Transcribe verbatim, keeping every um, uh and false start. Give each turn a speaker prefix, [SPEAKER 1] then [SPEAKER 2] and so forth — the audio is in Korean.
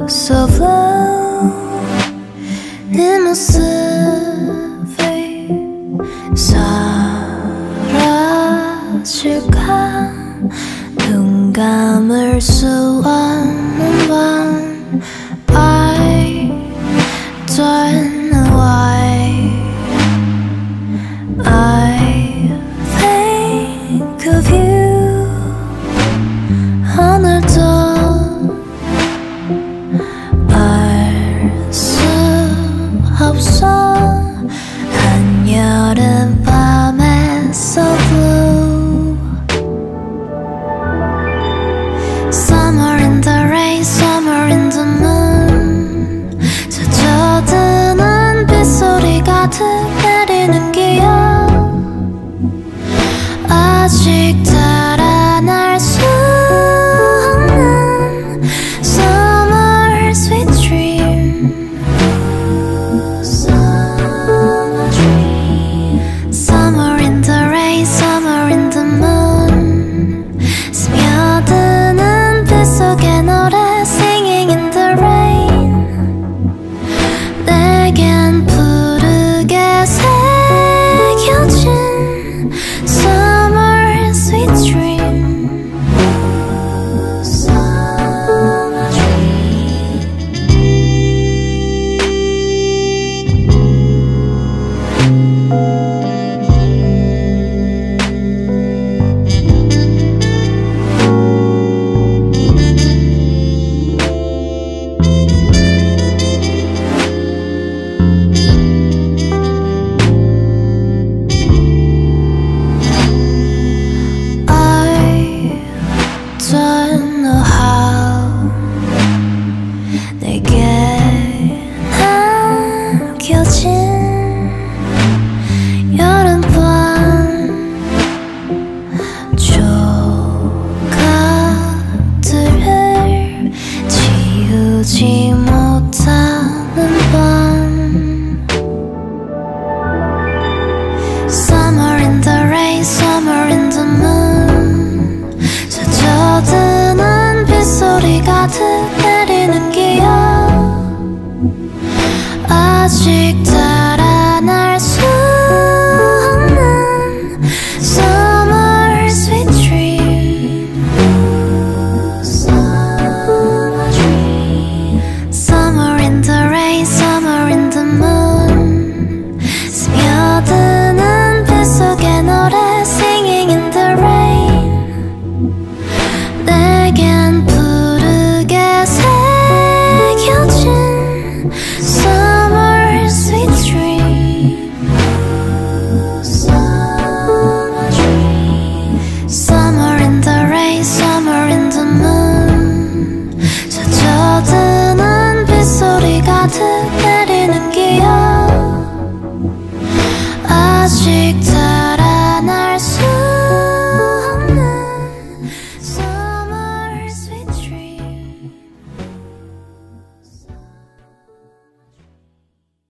[SPEAKER 1] so blue 네 모습이 사라질까 눈 감을 수 없는 밤 I don't know why I think of you 오늘도 알 수 없어 한여름 밤에 so blue Summer in the rain, summer in the moon 젖어드는 빗소리가 내리는 기억 아직 달아날 수 없는 Summer sweet dream Summer dream Summer in the rain, summer in the moon 스며드는 빗속의 노래 Singing in the rain 내겐 푸르게 새겨진 Summer sweet dream Summer dream I don't know how 내게 남겨진 여름밤 조각들을 지우지